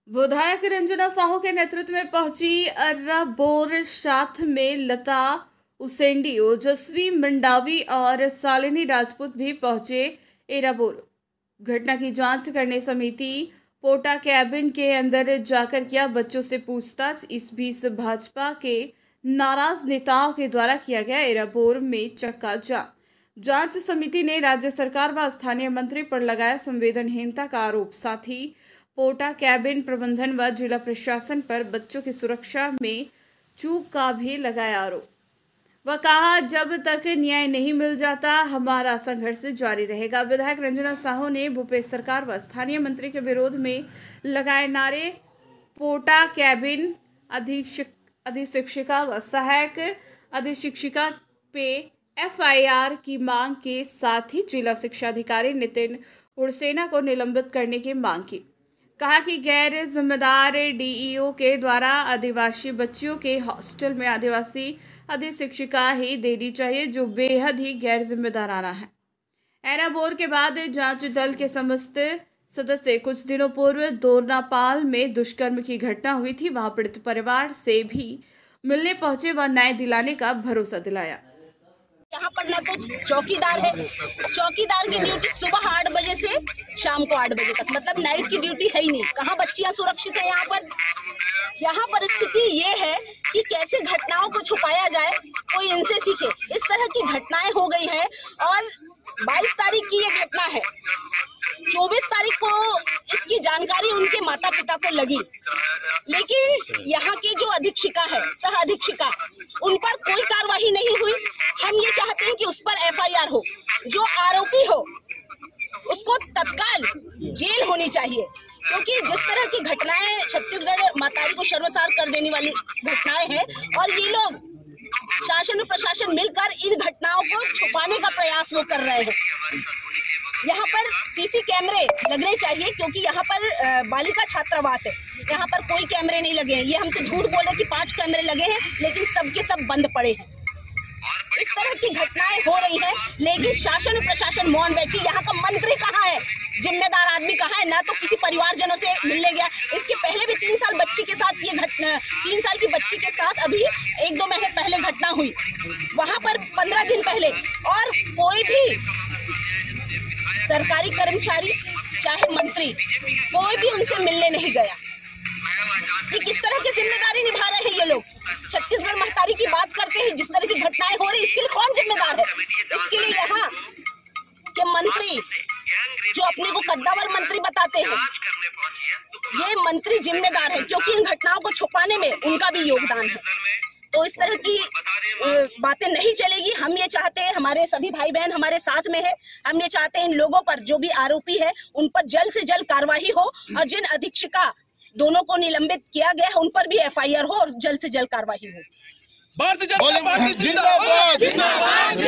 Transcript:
विधायक रंजना साहू के नेतृत्व में पहुंची अर्राबोर, साथ में लता उसेंडी, ओजस्वी मंडावी और शालिनी राजपूत भी पहुंचे एराबोर। घटना की जांच करने समिति पोटा कैबिन के अंदर जाकर किया बच्चों से पूछताछ। इस बीच भाजपा के नाराज नेताओं के द्वारा किया गया एराबोर में चक्का जाम। जांच समिति ने राज्य सरकार व स्थानीय मंत्री पर लगाया संवेदनहीनता का आरोप। साथ ही पोटा कैबिन प्रबंधन व जिला प्रशासन पर बच्चों की सुरक्षा में चूक का भी लगाया आरोप। वह कहा, जब तक न्याय नहीं मिल जाता हमारा संघर्ष जारी रहेगा। विधायक रंजना साहू ने भूपेश सरकार व स्थानीय मंत्री के विरोध में लगाए नारे। पोटा कैबिन अधिशिक्षिका व सहायक अधिशिक्षिका पे एफआईआर की मांग के साथ ही जिला शिक्षा अधिकारी नितिन उड़सेना को निलंबित करने की मांग की। कहा कि गैर जिम्मेदार डीईओ के द्वारा आदिवासी बच्चियों के हॉस्टल में आदिवासी अधिशिक्षिका ही देनी चाहिए, जो बेहद ही गैर जिम्मेदाराना है। एराबोर के बाद जांच दल के समस्त सदस्य कुछ दिनों पूर्व दोरनापाल में दुष्कर्म की घटना हुई थी। वहां पीड़ित परिवार से भी मिलने पहुंचे व न्याय दिलाने का भरोसा दिलाया। यहाँ पर ना तो चौकीदार है, चौकीदार की ड्यूटी सुबह 8 बजे से शाम को 8 बजे तक, मतलब नाइट की ड्यूटी है ही नहीं। कहाँ बच्चियां सुरक्षित है यहाँ पर? यहाँ पर स्थिति ये है कि कैसे घटनाओं को छुपाया जाए, कोई इनसे सीखे। इस तरह की घटनाएं हो गई हैं और 22 तारीख की ये घटना है। 24 तारीख को इसकी जानकारी उनके माता पिता को लगी, लेकिन यहाँ की जो अधीक्षिका है, सह अधीक्षिका, उन पर कोई कार्रवाई नहीं हुई। हम ये चाहते हैं कि उस पर एफआईआर हो, जो आरोपी हो उसको तत्काल जेल होनी चाहिए, क्योंकि जिस तरह की घटनाएं छत्तीसगढ़ मातारी को शर्मसार कर देने वाली घटनाएं हैं और ये लोग शासन और प्रशासन मिलकर इन घटनाओं को छुपाने का प्रयास वो कर रहे हैं। यहाँ पर सीसी कैमरे लगने चाहिए, क्योंकि यहाँ पर बालिका छात्रावास है, यहाँ पर कोई कैमरे नहीं लगे हैं। ये हमसे झूठ बोले कि 5 कैमरे लगे हैं, लेकिन सबके सब बंद पड़े हैं। इस तरह की घटनाएं हो रही हैं, लेकिन शासन और प्रशासन मौन बैठी। यहाँ का मंत्री कहाँ है? जिम्मेदार आदमी कहाँ है? ना तो किसी परिवारजनों से मिलने गया। इसके पहले भी 3 साल बच्ची के साथ ये घटना, 3 साल की बच्ची के साथ अभी 1-2 महीने पहले घटना हुई, वहां पर 15 दिन पहले, और कोई भी सरकारी कर्मचारी चाहे मंत्री कोई भी उनसे मिलने नहीं गया। ये किस तरह की जिम्मेदारी निभा रहे हैं ये लोग? छत्तीसगढ़ महतारी की बात करते हैं, जिस तरह की घटनाएं हो रही, इसके लिए कौन जिम्मेदार है? इसके लिए यहाँ के मंत्री जो अपने को कद्दावर मंत्री बताते हैं, ये मंत्री जिम्मेदार है, क्योंकि इन घटनाओं को छुपाने में उनका भी योगदान है। तो इस तरह की बातें नहीं चलेगी। हम ये चाहते हैं, हमारे सभी भाई बहन हमारे साथ में है, हम ये चाहते हैं इन लोगों पर, जो भी आरोपी है, उन पर जल्द से जल्द कार्रवाई हो, और जिन अधीक्षिका दोनों को निलंबित किया गया है उन पर भी एफआईआर हो और जल्द से जल्द कार्रवाई हो। भारतीय जनता पार्टी जिंदाबाद।